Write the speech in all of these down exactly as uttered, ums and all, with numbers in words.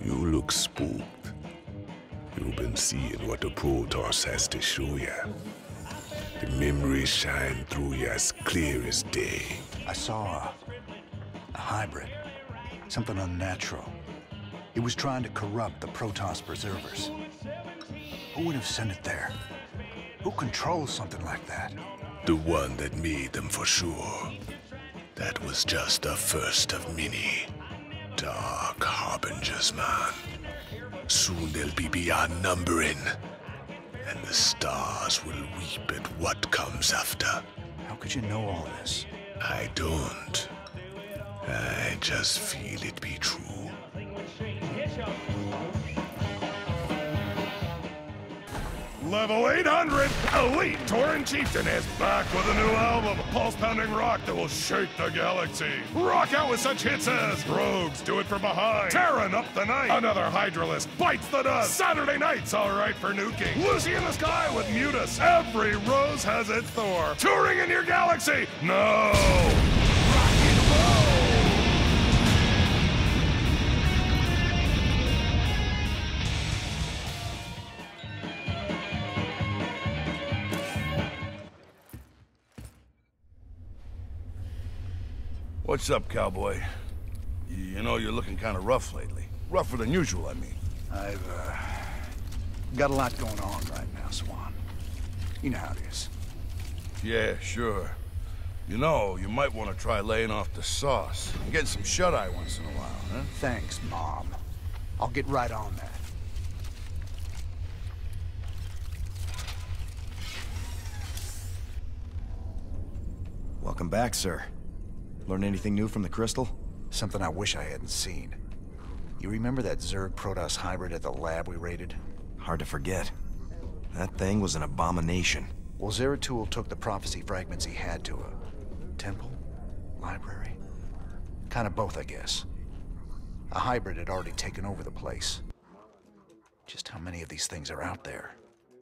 You look spooked. You've been seeing what the Protoss has to show you. The memories shine through you as clear as day. I saw a, a hybrid. Something unnatural. It was trying to corrupt the Protoss preservers. Who would have sent it there? Who controls something like that? The one that made them for sure. That was just the first of many. Dark harbingers, man. Soon they'll be beyond numbering. And the stars will weep at what comes after. How could you know all this? I don't. I just feel it be true. Level eight hundred, Elite Tauren Chieftain is back with a new album, pulse-pounding rock that will shake the galaxy. Rock out with such hits as Rogues Do It From Behind, Terran Up the Night, Another Hydralist Bites the Dust, Saturday Night's Alright for Nuking, Lucy in the Sky with Mutus, Every Rose Has Its Thor, Touring in Your Galaxy, no! Rock and roll! What's up, cowboy? You know, you're looking kind of rough lately. Rougher than usual, I mean. I've, uh, got a lot going on right now, Swan. You know how it is. Yeah, sure. You know, you might want to try laying off the sauce and getting some shut-eye once in a while, huh? Thanks, Mom. I'll get right on that. Welcome back, sir. Learn anything new from the crystal? Something I wish I hadn't seen. You remember that Zerg Protoss hybrid at the lab we raided? Hard to forget. That thing was an abomination. Well, Zeratul took the prophecy fragments he had to a temple? Library? Kind of both, I guess. A hybrid had already taken over the place. Just how many of these things are out there?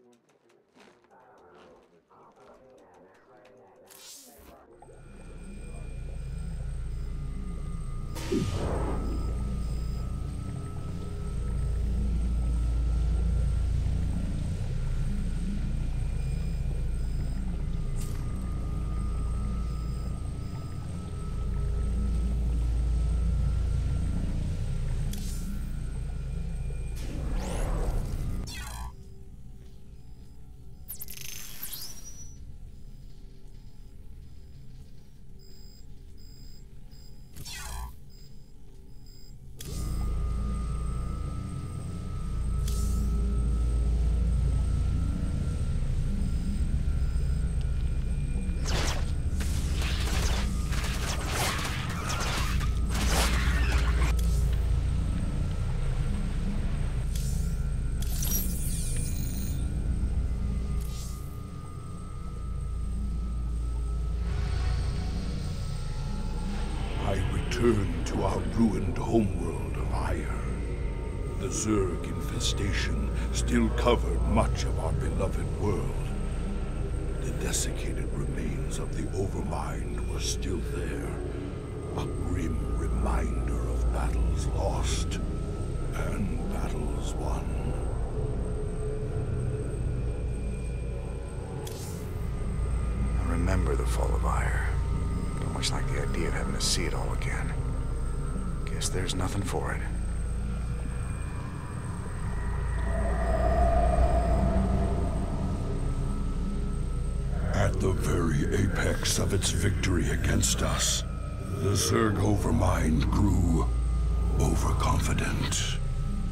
Return to our ruined homeworld of Ire. The Zerg infestation still covered much of our beloved world. The desiccated remains of the Overmind were still there, a grim reminder of battles lost and battles won. I remember the fall of Ire. Don't much like the idea of having to see it all again. Guess there's nothing for it. At the very apex of its victory against us, the Zerg Overmind grew overconfident.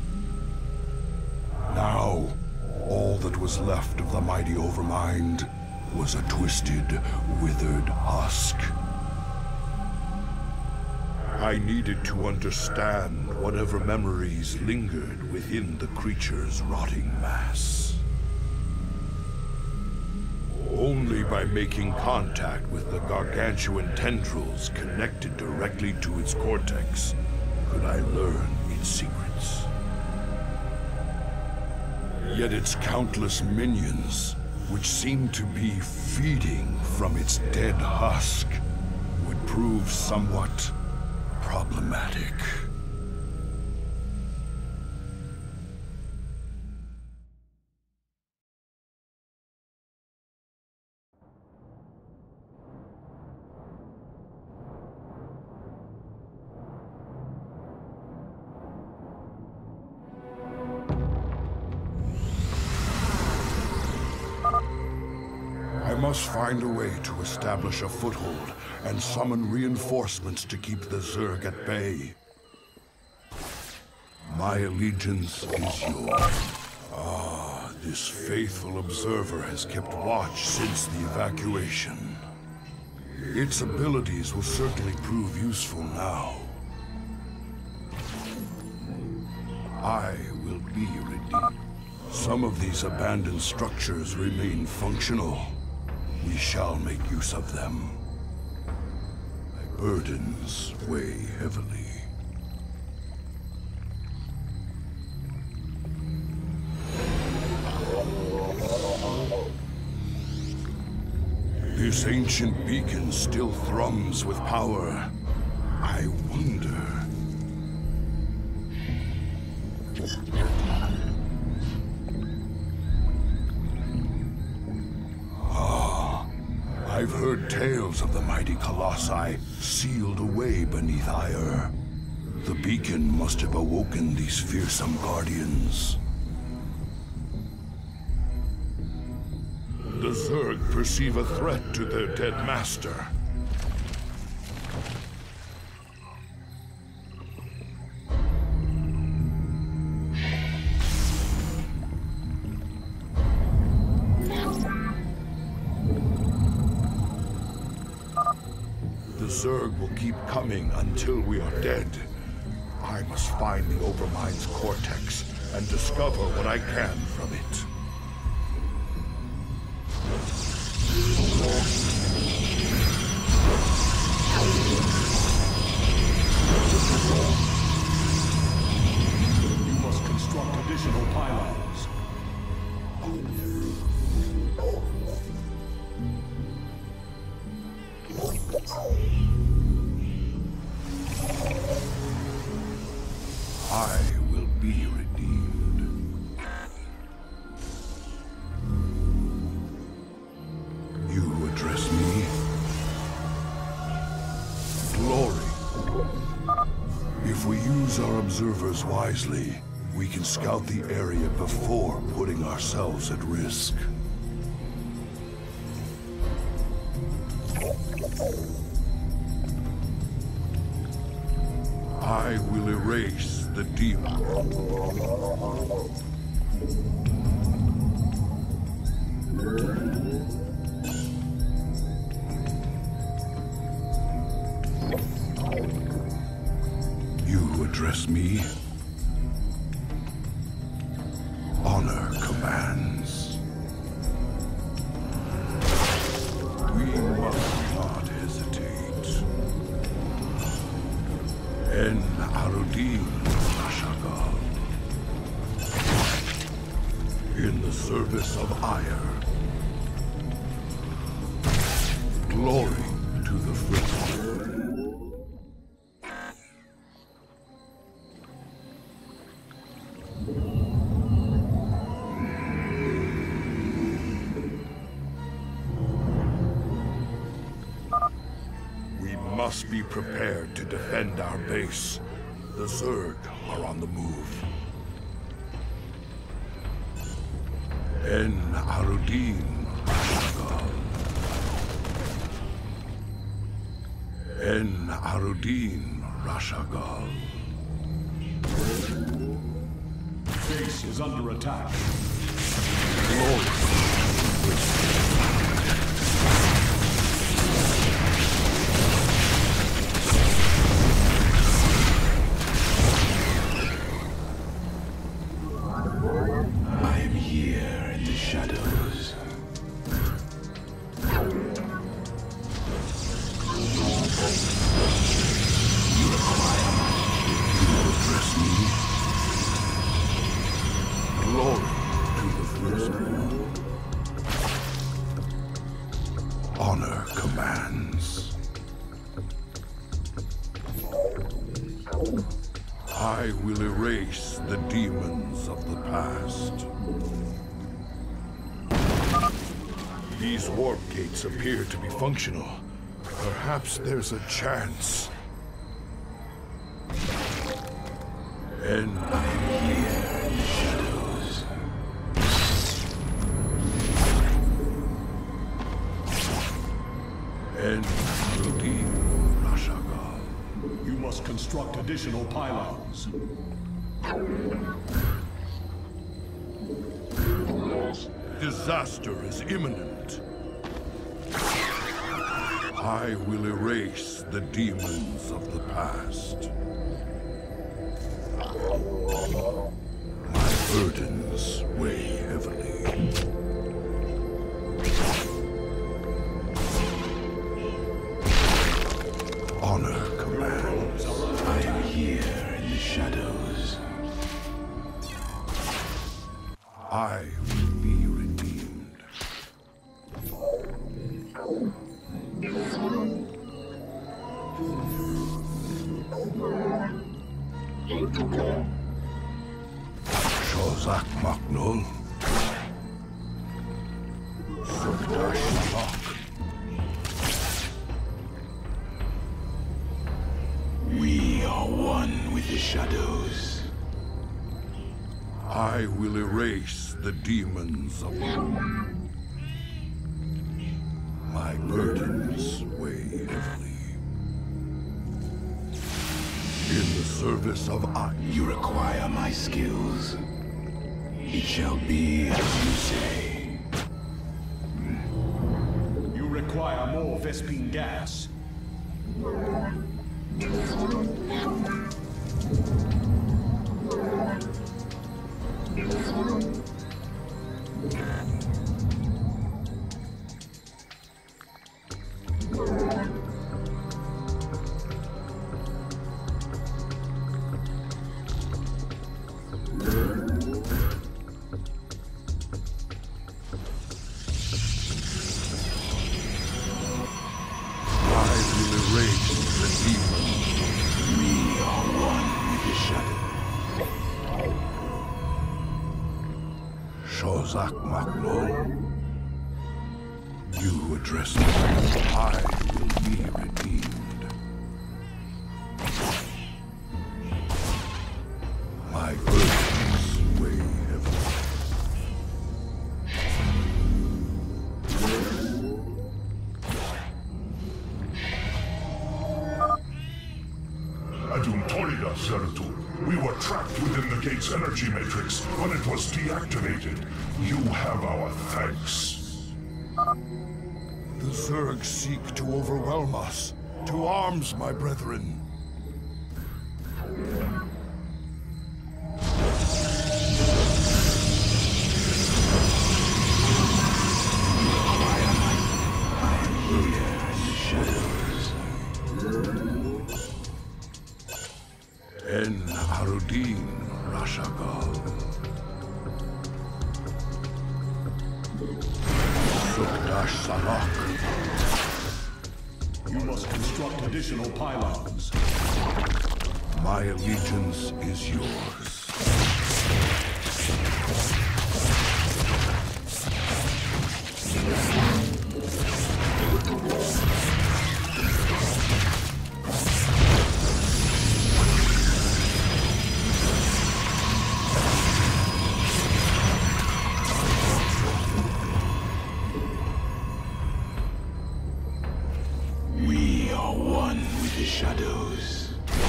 Now, all that was left of the mighty Overmind was a twisted, withered husk. I needed to understand whatever memories lingered within the creature's rotting mass. Only by making contact with the gargantuan tendrils connected directly to its cortex could I learn its secrets. Yet its countless minions, which seemed to be feeding from its dead husk, would prove somewhat problematic. I must find a way to establish a foothold and summon reinforcements to keep the Zerg at bay. My allegiance is yours. Ah, this faithful observer has kept watch since the evacuation. Its abilities will certainly prove useful now. I will be redeemed. Some of these abandoned structures remain functional. We shall make use of them. My burdens weigh heavily. This ancient beacon still thrums with power. I wonder... Ah, I've heard tales of the mighty colossi sealed away beneath ire. The beacon must have awoken these fearsome guardians. The Zerg perceive a threat to their dead master. The Zerg will keep coming until we are dead. I must find the Overmind's cortex and discover what I can from it. You must construct additional pylons. I will be redeemed. You address me? Glory. If we use our observers wisely, we can scout the area before putting ourselves at risk. I will erase the demon. You address me? Honor commands. We must not hesitate. En Arudin Ashagal. In the service of ire. Glory to the First. We must be prepared to defend our base. The Zerg are on the move. En Arudin Rashagal. En Arudin Rashagal. Base is under attack. Glory. I am here in the shadows. You address me? Glory to the firstborn. Honor commands. I will erase the demons of the past. These warp gates appear to be functional. Perhaps there's a chance. And I am here in the shadows. construct additional pylons. Disaster is imminent. I will erase the demons of the past. My burdens weigh heavily. Honor commands. I am here in the shadows. I will be redeemed. Shozak Maknul. Sukdash Lok. We are one with the shadows. I will erase the demons of my burdens weigh heavily. In the service of I. You require my skills. It shall be as you say. You require more Vespine gas. Shozak Maknul, you address me. I will be redeemed. My burdens weigh heavily. Adum Torida, Zeratul. We were trapped within the gate's energy matrix when it was deactivated. You have our thanks. The Zerg seek to overwhelm us. To arms, my brethren. En Harudin Rashagal. Sukdash Salak. You must construct additional pylons. My allegiance is yours. We are one with the shadows.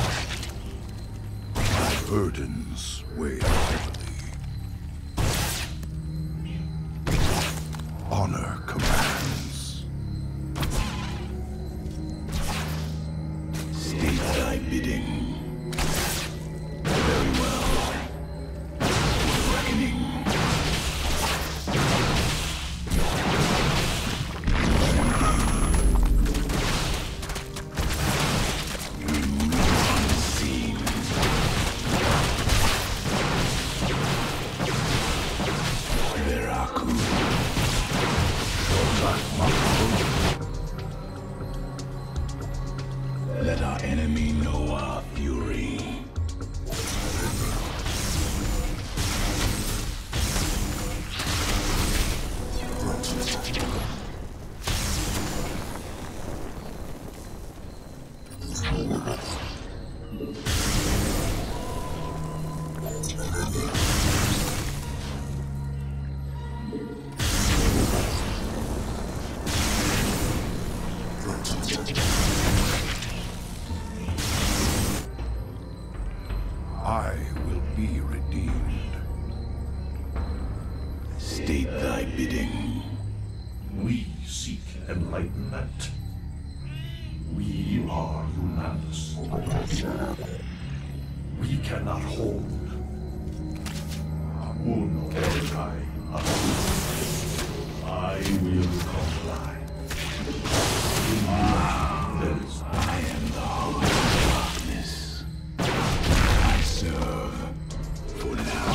My burdens weigh heavily. Honor commands. State thy bidding. Very well. Reckoning. Let our enemy know our fury. I will be redeemed. State thy bidding. We seek enlightenment. We are Unanimous. We cannot hold. Uno Kai. I will comply. There is I am the hope of darkness. I serve for now.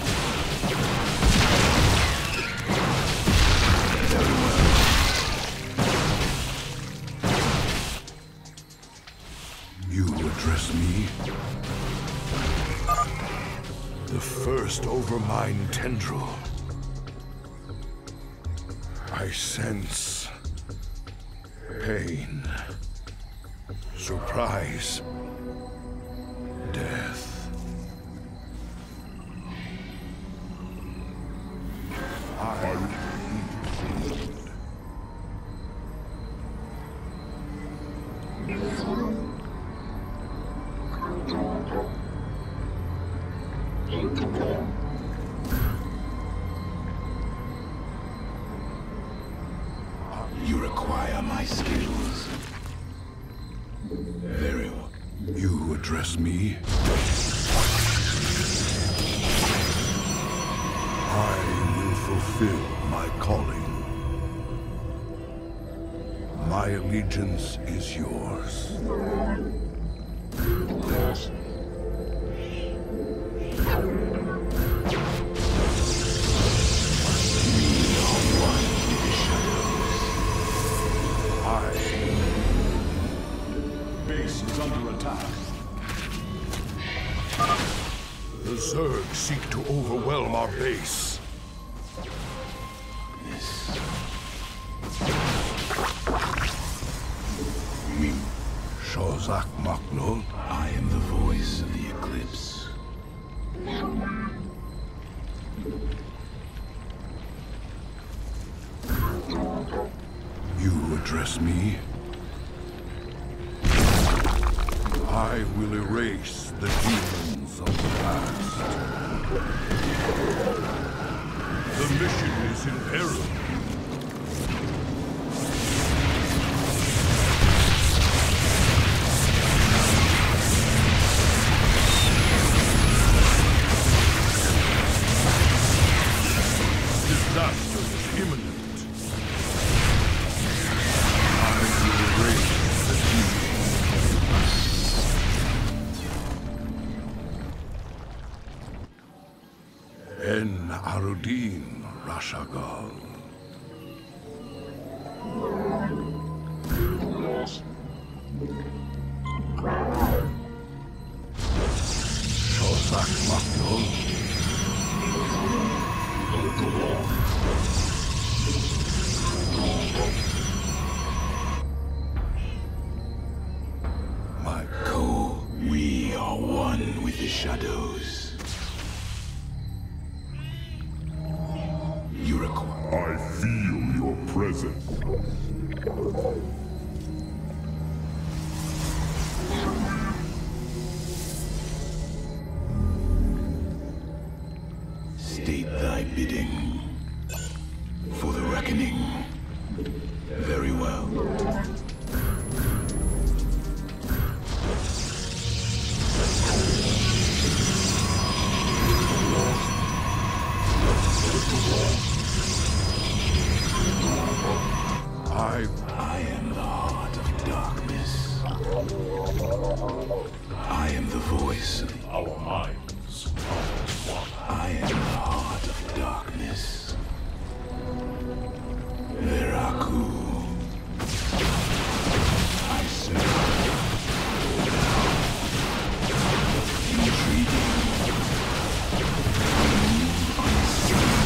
Very well. You address me? The first Overmind tendril. I sense pain, surprise, death. I will be redeemed. You require my skills. Very well. You address me? I will fulfill my calling. My allegiance is yours. base is under attack. The Zerg seek to overwhelm our base. Shozak Maknul. I am the voice of the Eclipse. You address me? I will erase the demons of the past. The mission is in peril. Disaster is imminent. I will erase the demons. En Arudin Rashagal. Shozak Maknul. My Ko, we are one with the shadows. You require. I feel your presence. State thy bidding. For the reckoning. Very well. I I am the heart of darkness. I am the voice of the... Our minds are one. I am the heart of darkness. Veraku. I serve. Intriguing. Unseen.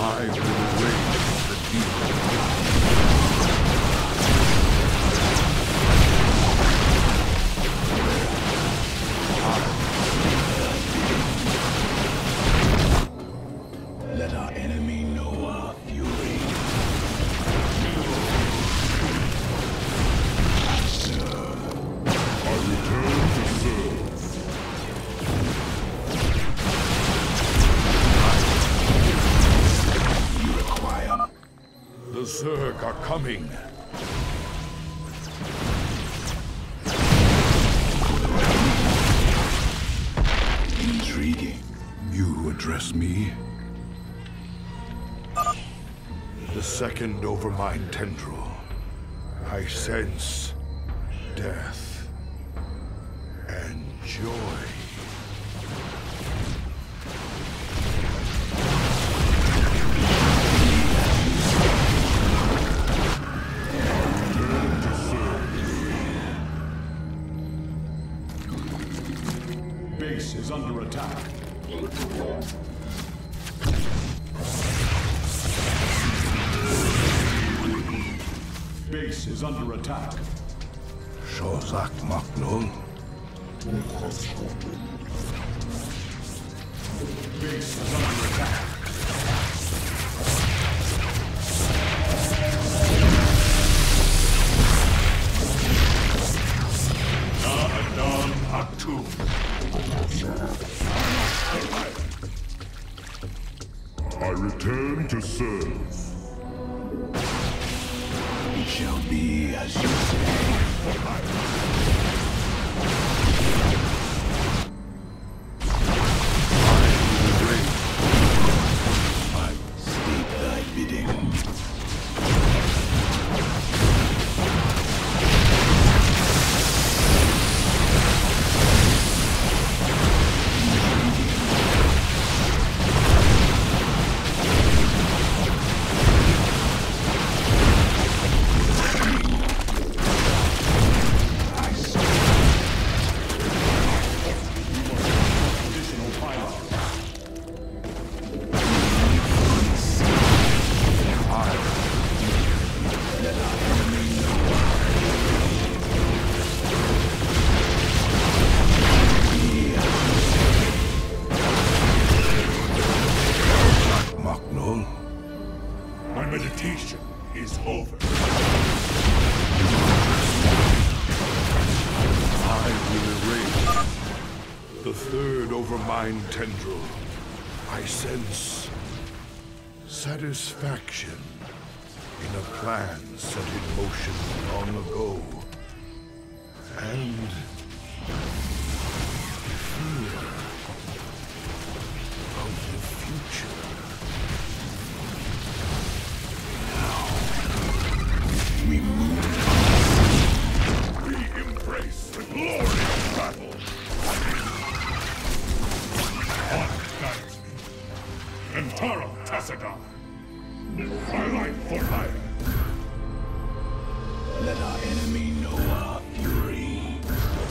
I will raise the demon. Let our enemy know our fury. I serve. I return to serve. You require. The Zerg are coming. Intriguing. You address me? The second over my tendril, I sense death and joy. Base is under attack. Base is under attack. Shozak Maknul. Base is under attack. Na'adam Atum. I return to serve. It shall be as you say. State thy bidding. My meditation is over. I will erase the third over mine tendril. I sense satisfaction in a plan set in motion long ago. And fear of the future. We move. We embrace the glory of battle. Honor guides me. Antara Tassadar. My life for hire. Let our enemy know our fury.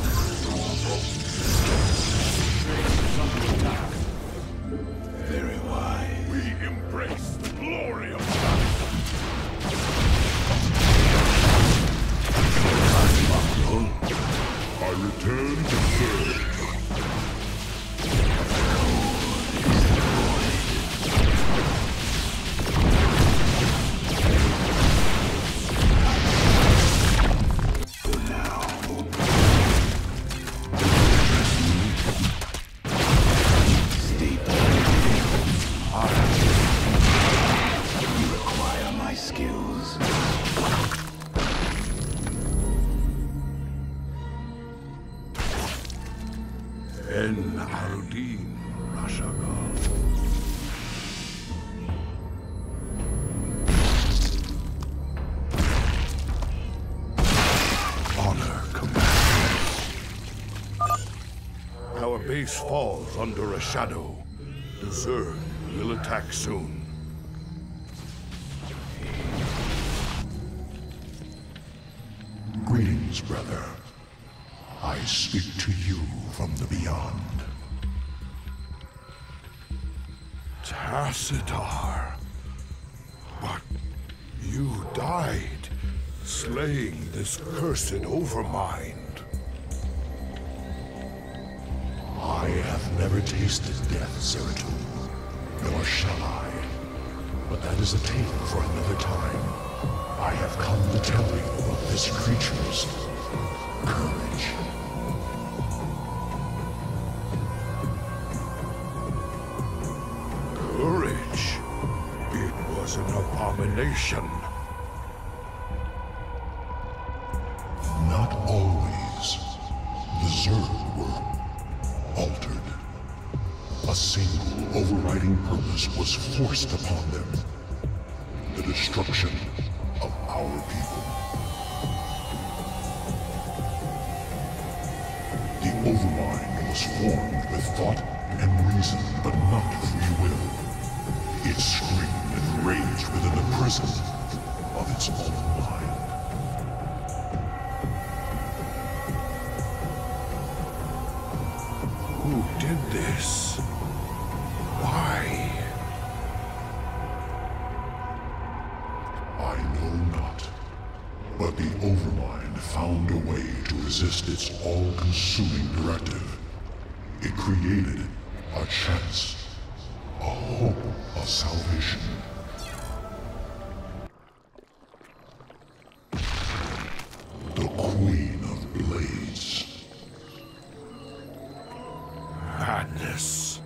Very wise. We embrace the glory of battle. I return to serve. You require my skills. En Aldin Rashagov. Honor, Commander. Our base falls under a shadow. The Zerg will attack soon. Greetings, brother. I speak to you from the beyond. Tassadar, But you died, slaying this cursed Overmind. I have never tasted death, Zeratul, nor shall I. But that is a tale for another time. I have come to tell you of this creature's courage. Courage? It was an abomination. Not always. The Zerg were altered. A single overriding purpose was forced upon them. The destruction of our people. The Overmind was formed with thought and reason, but not free will. It screamed and raged within the prison of its own mind. Who did this? Why? I know not. But the Overmind found a way to resist its all-consuming directive. It created a chance, a hope of salvation. The Queen of Blades. Madness.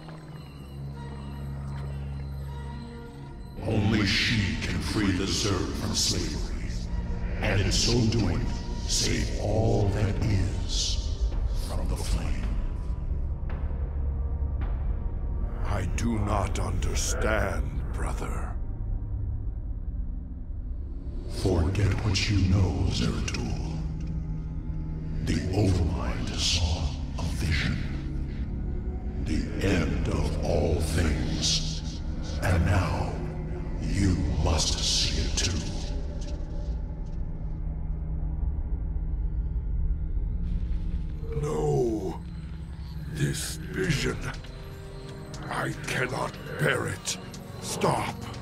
Only she can free the Zerg from slavery, and in so doing, save all that is from the flame. I do not understand, brother. Forget what you know, Zeratul. The Overmind saw a vision. The end of all things. And now, you must see it too. No. This vision. I cannot bear it. Stop.